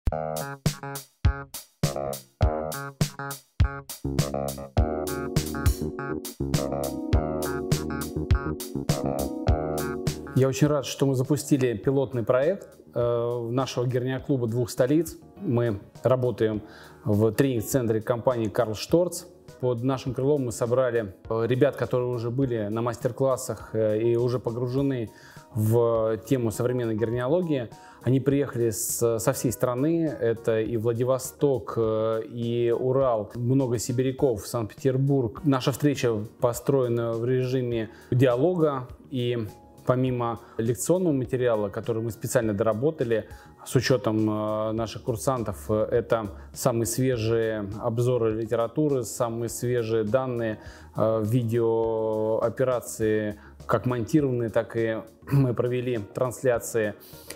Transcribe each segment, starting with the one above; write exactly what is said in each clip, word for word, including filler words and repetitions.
Я очень рад, что мы запустили пилотный проект э, нашего герниоклуба двух столиц. Мы работаем в тренинг-центре компании Карл Шторц. Под нашим крылом мы собрали ребят, которые уже были на мастер-классах и уже погружены в тему современной герниологии. Они приехали с, со всей страны, это и Владивосток, и Урал, много сибиряков, Санкт-Петербург. Наша встреча построена в режиме диалога, и помимо лекционного материала, который мы специально доработали, с учетом наших курсантов, это самые свежие обзоры литературы, самые свежие данные, видеооперации, как монтированные, так и мы провели трансляции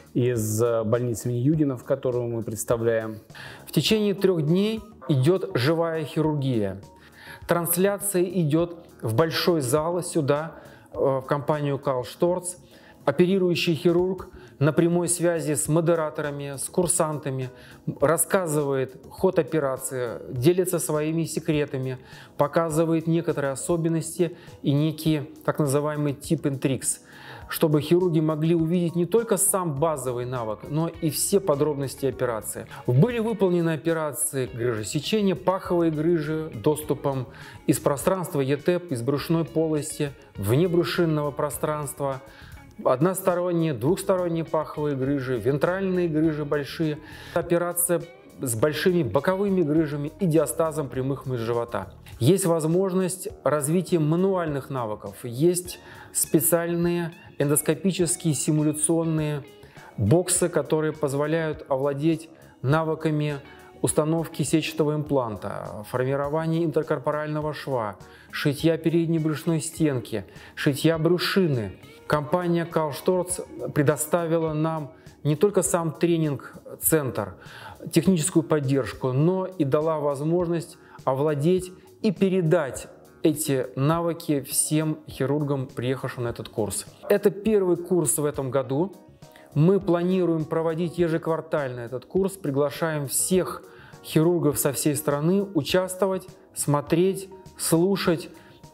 из больницы имени Юдина, которую мы представляем. В течение трех дней идет живая хирургия. Трансляция идет в большой зал сюда, в компанию Карл Шторц. Оперирующий хирург на прямой связи с модераторами, с курсантами, рассказывает ход операции, делится своими секретами, показывает некоторые особенности и некие так называемые tip and tricks, чтобы хирурги могли увидеть не только сам базовый навык, но и все подробности операции. Были выполнены операции грыжесечения, паховые грыжи, доступом из пространства и тэ пэ, из брюшной полости, внебрюшинного пространства, односторонние, двухсторонние паховые грыжи, вентральные грыжи большие, операция с большими боковыми грыжами и диастазом прямых мышц живота. Есть возможность развития мануальных навыков, есть специальные эндоскопические симуляционные боксы, которые позволяют овладеть навыками установки сетчатого импланта, формирования интеркорпорального шва, шитья передней брюшной стенки, шитья брюшины. Компания Карл Шторц предоставила нам не только сам тренинг-центр, техническую поддержку, но и дала возможность овладеть и передать эти навыки всем хирургам, приехавшим на этот курс. Это первый курс в этом году. Мы планируем проводить ежеквартально этот курс, приглашаем всех хирургов со всей страны участвовать, смотреть, слушать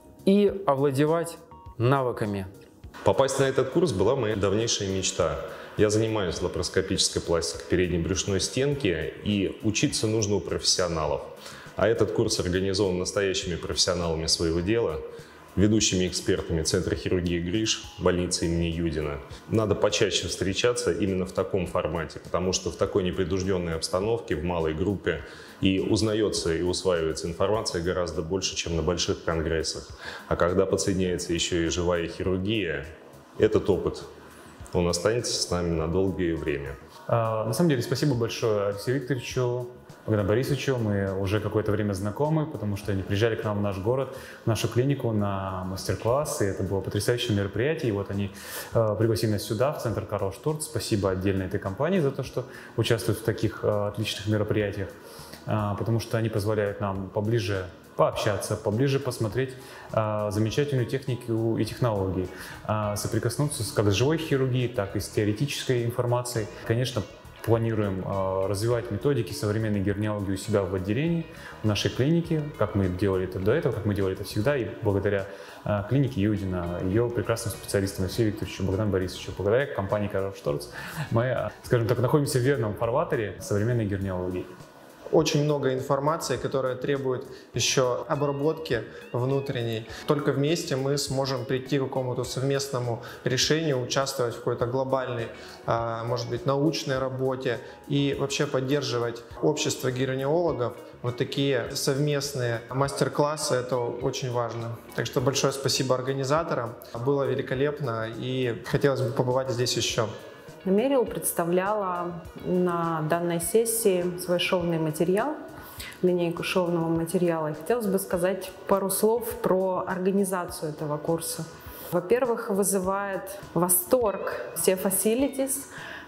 и овладевать навыками. Попасть на этот курс была моя давнейшая мечта. Я занимаюсь лапароскопической пластикой передней брюшной стенки, и учиться нужно у профессионалов. А этот курс организован настоящими профессионалами своего дела, ведущими экспертами Центра хирургии грыж больницы имени Юдина. Надо почаще встречаться именно в таком формате, потому что в такой непринужденной обстановке, в малой группе, и узнается и усваивается информация гораздо больше, чем на больших конгрессах. А когда подсоединяется еще и живая хирургия, этот опыт, он останется с нами на долгое время. А, на самом деле, спасибо большое Алексею Викторовичу, Богдану Борисовичу. Мы уже какое-то время знакомы, потому что они приезжали к нам в наш город, в нашу клинику на мастер-класс, и это было потрясающее мероприятие. И вот они э, пригласили нас сюда, в центр Карл Шторц. Спасибо отдельно этой компании за то, что участвует в таких э, отличных мероприятиях, э, потому что они позволяют нам поближе пообщаться, поближе посмотреть э, замечательную технику и технологии, э, соприкоснуться как с живой хирургией, так и с теоретической информацией. Конечно, планируем э, развивать методики современной герниологии у себя в отделении, в нашей клинике, как мы делали это до этого, как мы делали это всегда, и благодаря э, клинике Юдина, ее прекрасным специалистам Алексею Викторовичу, Богдану Борисовичу, благодаря компании Карл Шторц, мы, скажем так, находимся в верном фарватере современной герниологии. Очень много информации, которая требует еще обработки внутренней. Только вместе мы сможем прийти к какому-то совместному решению, участвовать в какой-то глобальной, может быть, научной работе и вообще поддерживать общество герниологов. Вот такие совместные мастер-классы – это очень важно. Так что большое спасибо организаторам. Было великолепно, и хотелось бы побывать здесь еще. Мерил представляла на данной сессии свой шовный материал, линейку шовного материала. И хотелось бы сказать пару слов про организацию этого курса. Во-первых, вызывает восторг все facilities,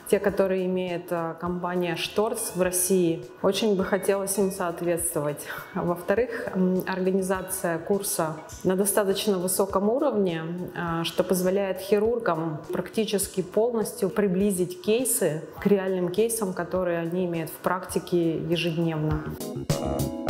те, которые имеет компания Шторц в России. Очень бы хотелось им соответствовать. Во-вторых, организация курса на достаточно высоком уровне, что позволяет хирургам практически полностью приблизить кейсы к реальным кейсам, которые они имеют в практике ежедневно.